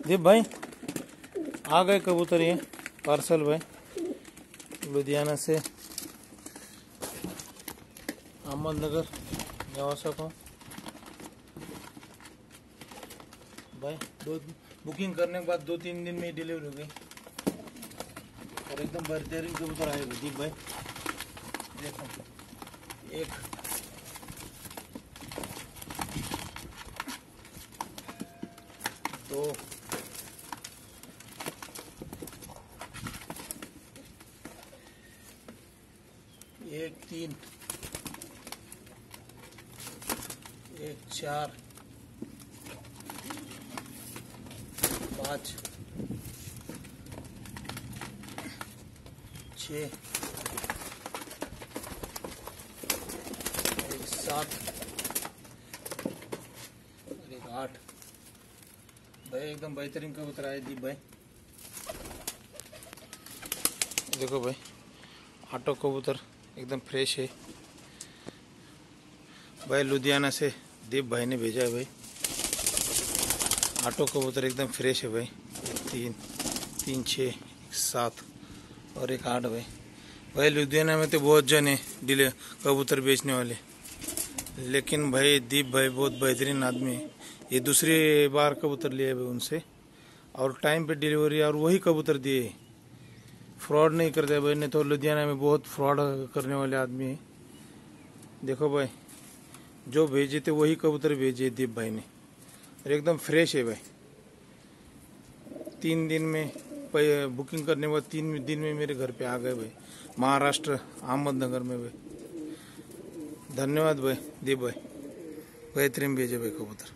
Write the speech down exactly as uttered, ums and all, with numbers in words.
दीप भाई आ गए कबूतर, ये पार्सल भाई लुधियाना से अहमदनगर नेवासा को भाई। दो बुकिंग करने के बाद दो तीन दिन में ही डिलीवरी हो गई और एकदम बेहतरीन कबूतर आए दीप भाई। देखो एक दो एक तीन एक चार पाँच छः एक सात और एक आठ भाई। एकदम बेहतरीन कबूतर आए दीप भाई। देखो भाई ऑटो कबूतर एकदम फ्रेश है भाई, लुधियाना से दीप भाई ने भेजा है भाई। ऑटो कबूतर एकदम फ्रेश है भाई। तीन तीन छः एक सात और एक आठ भाई। भाई लुधियाना में तो बहुत जन है डिले कबूतर बेचने वाले, लेकिन भाई दीप भाई बहुत बेहतरीन आदमी है। ये दूसरी बार कबूतर लिए भाई उनसे और टाइम पे डिलीवरी और वही कबूतर दिए। फ्रॉड नहीं करते भाई, नहीं तो लुधियाना में बहुत फ्रॉड करने वाले आदमी है। देखो भाई जो भेजे थे वही कबूतर भेजे दीप भाई ने और एकदम फ्रेश है भाई। तीन दिन में बुकिंग करने के बाद तीन दिन में मेरे घर पे आ गए भाई, महाराष्ट्र अहमदनगर में भाई। धन्यवाद भाई दीप भाई, बेहतरीन भेजे भाई कबूतर।